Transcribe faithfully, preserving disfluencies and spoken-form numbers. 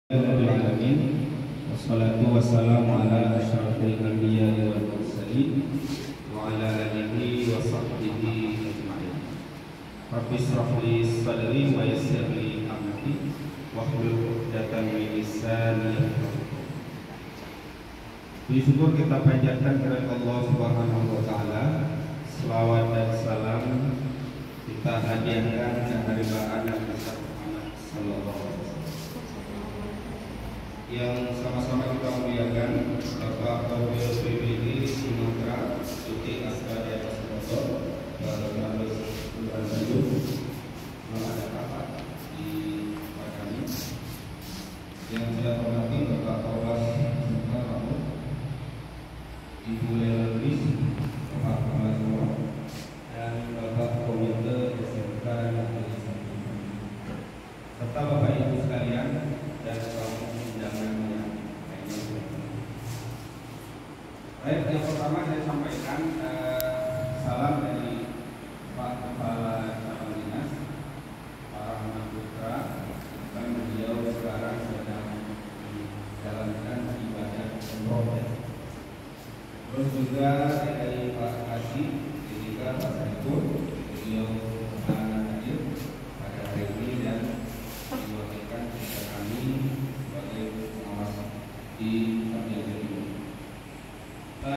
Alamin. Wassalatu wassalamu ala asyrafil anbiya'i wal mursalin wa ala alihi wa sahbihi ajma'in. Rabbi shrah li sadri wa yassir li amri wahlul 'uqdatam min lisani. Puji syukur kita panjatkan kepada Allah Subhanahu wa taala. Selawat dan salam kita hadiahkan kehadiran Nabi Muhammad sallallahu alaihi wasallam yang sama-sama kita muliakan Bapak Wakil P B D Sumatera Suti Aska di atas motor Bapak Tuhan Tanjung ada rapat di kami yang saya hormati Bapak Kawas Sumatera Ibu Lelis Bapak Kawas dan Bapak Komite S M K serta Bapak Ibu sekalian dan kaum undangan yang lainnya. Baik, yang pertama saya sampaikan eh, salam dari Pak Kepala Cabang Dinas Pak Rahmat Putra, dan beliau sekarang sedang menjalankan ibadah umroh. Terus juga dari Pak Kasih, ketika Pak Saiful, beliau